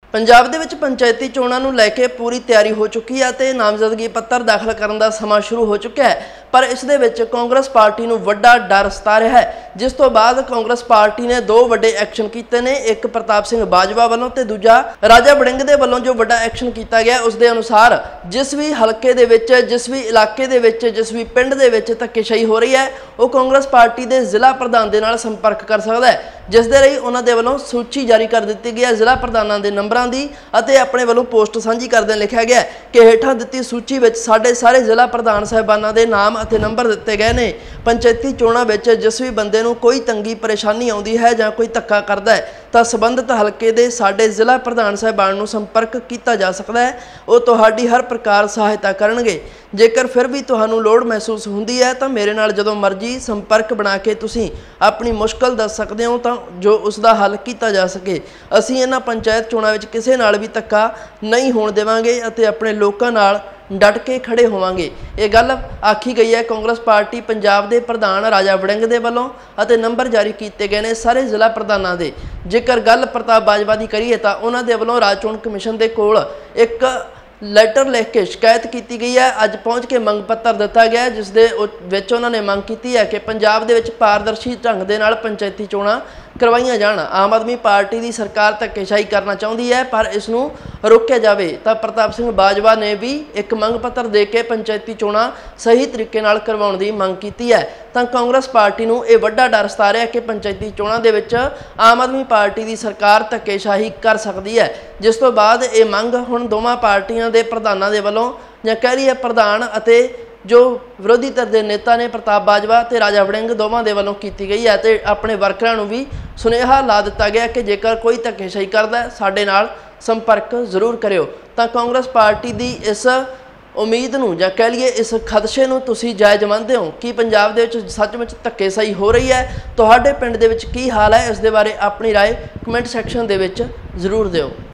पंजाब दे विच पंचायती चोणां नूं लैके पूरी तैयारी हो चुकी है ते नामजदगी पत्र दाखिल करन दा समां शुरू हो चुका है। पर इस दे विच कांग्रेस पार्टी नूं वड्डा डर सता रहा है, जिस तो बाद कांग्रेस पार्टी ने दो वड्डे एक्शन कीते ने। एक प्रताप सिंह बाजवा वालों ते दूजा राजा वड़िंग दे वालों जो वड्डा एक्शन किया गया उस दे अनुसार जिस भी हलके दे विच, जिस भी इलाके दे विच, जिस भी पिंड दे विच धक्केशाही हो रही है वो कांग्रेस पार्टी के जिला प्रधान दे नाल संपर्क कर सकता है, जिस दे लई उन्हां दे वालों सूची जारी कर दी गई है जिला प्रधानां दे नंबरां दी अते अपने वालों पोस्ट साझी करदे लिखा गया कि हेठां दित्ती सूची विच साडे सारे जिला प्रधान साहिबानां दे नाम अते नंबर दिते गए ने। पंचायती चोणां विच जिस भी बंदे नूं कोई तंगी परेशानी आउंदी है जां कोई धक्का करदा है तां संबंधित हलके दे साडे जिला प्रधान साहिबान नूं संपर्क किया जा सकदा है। वो तुहाडी हर प्रकार सहायता करनगे। जेकर फिर भी तुहानूं लोड़ महसूस हुंदी है तां मेरे नाल जदों मर्जी संपर्क बना के तुसीं अपनी मुश्किल दस सकदे हो तां जो उसका हल किया जा सके। असीं इन्हां पंचायत चोणां विच किसी नाल भी धक्का नहीं होण देवांगे अते अपने लोकां नाल डट के खड़े होवांगे। ये गल आखी गई है कांग्रेस पार्टी पंजाब के प्रधान राजा वड़िंग दे वालों अते नंबर जारी किए गए ने सारे जिला प्रधानों के। जेकर गल प्रताप बाजवा की करिए तो उन्होंने दे वालों राज चोण कमिशन के कोल एक लैटर लिख के शिकायत की गई है। अज पहुँच के मंग पत्र दिता गया है जिस दे विच उन्होंने मंग की है कि पंजाब दे विच पारदर्शी ढंग दे नाल पंचायती चोणां करवाइयां जाण। आम आदमी पार्टी की सरकार धक्केशाही करना चाहती है पर इसनूं रोकिया जाए। तो प्रताप सिंह बाजवा ने भी एक मंग पत्र दे के पंचायती चोणां सही तरीके नाल करवाउण दी मंग की है। तो कांग्रेस पार्टी नूं ये वड्डा डर सता रहा है कि पंचायती चोणां दे विच आम आदमी पार्टी की सरकार धक्केशाही कर सकती है, जिस तो बाद ये मंग हुण दोवां पार्टियां दे प्रधानां दे वल्लों जां कह रही है प्रधान अते जो विरोधी धਿਰ ਦੇ नेता ने प्रताप बाजवा ते राजा वड़िंग दोवां दे वल्लों की गई है। तो अपने वर्करां नूं भी सुनेहा ला दिता गया कि जेकर कोई धक्केशाही करदा है साडे नाल संपर्क जरूर करियो। तो कांग्रेस पार्टी की इस उम्मीद नूं जां कह लईए इस खदशे नूं तुसीं जायज़ मंनदे हो कि पंजाब दे विच सचमुच धक्केशाही हो रही है? तुहाडे पिंड दे विच की हाल है? इस दे बारे अपनी राय कमेंट सैक्शन दे विच जरूर दिओ।